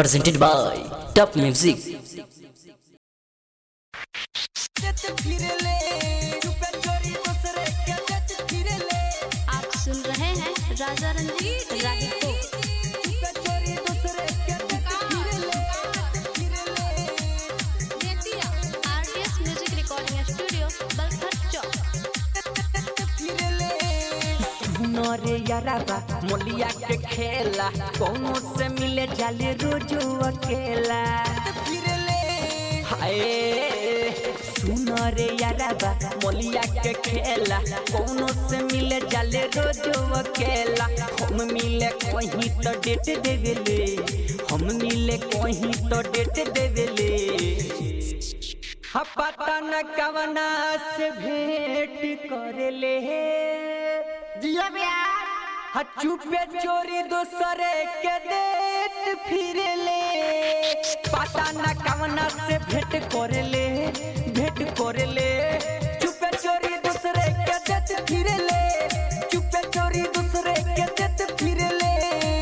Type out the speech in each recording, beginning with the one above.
presented by Top Music। आप सुन रहे हैं राजा रंजीत राही को। RDS music recording studio Balthar Chowk. रे याराबा मोलिया के खेला कोनो से मिले जाले रोजो अकेला। हाय सुनो रे याराबा मोलिया के खेला कोनो से मिले जाले रोजो अकेला। हम मिले कहीं तो डेट देवेले, हम मिले कहीं तो डेट देवेले। पता न कवना से भेंट करेले जिया यार। चुपे चोरी दूसरे के देत फिरले। पता न कवना से भेंट करेले, भेंट करेले। चुपे चोरी दूसरे के देत फिरले, चुपे चोरी दूसरे के देत फिरले,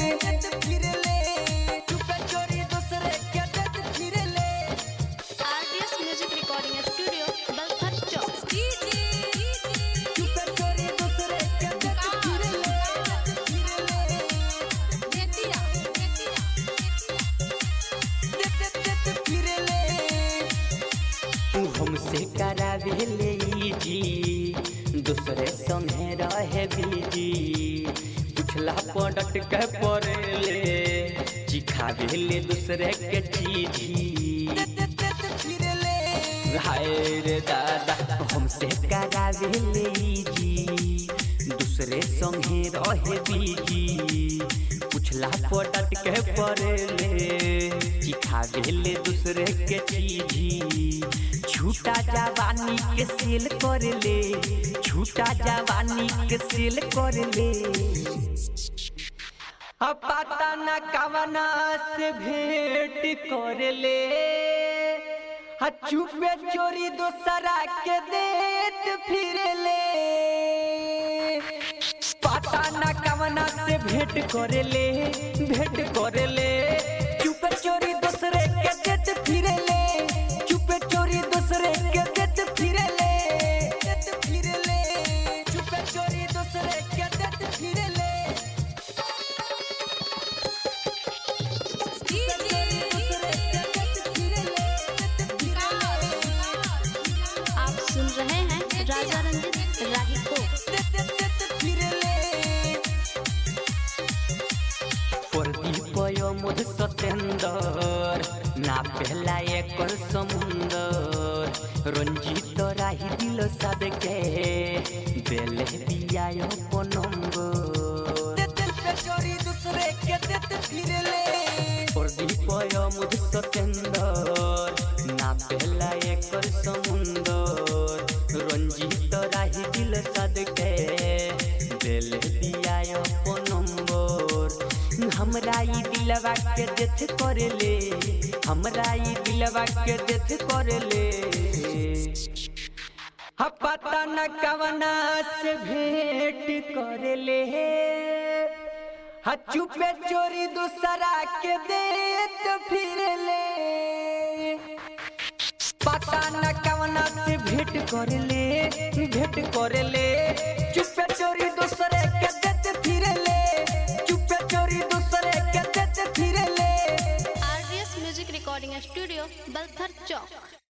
चुपे चोरी दूसरे के देत फिरले। RDS music recording studio Balthar Chowk. हमसे करावेले जी दूसरे संगे रहे बीजी। पुछला पड़ट के पड़ेले चिखावेले दूसरे के चीजी। हाय रे दादा हमसे करावेले जी दूसरे संगे रहे बीजी। पुछला पड़ट के पड़ेले चिखावेले दूसरे के चीजी। झूठा जवानी के सेल कर ले, झूठा जवानी के सेल कर ले। पता न कवना से भेंट कर ले। चुपे चोरी दूसरा के देत फिर ले। पता न कवना से भेंट कर ले, भेंट कर ले। चुपे चोरी दूसरे के देत फिर ले, चुपे चोरी दूसरे के देत फिरले, चुपे चोरी दूसरे के देत फिरले। आप सुन रहे हैं राजा रंजीत राही को। पयो मुझ सतेंदर ना पहला एक समुंदर। रंजीत राही दिल साद के बेले दिया को नंबर। चोरी दूसरे के देत फिरले। पयो मुझ सतेंदर ना पहला एक समुंदर। रंजीत राही दिल साद के बेले दिया को नंबर। हमरा ई दिलवा के देख करले, हमरा ई दिलवा के देख करले। पता न कवना से भेंट करले। चुपे चोरी दूसरा के देत फिरले। पता न कवना से भेंट करले, भेंट करले। चुपे चोरी दूसरे के देत फिरले, चुपे चोरी दूसरे के देत फिरले। RDS music recording studio Balthar चौक।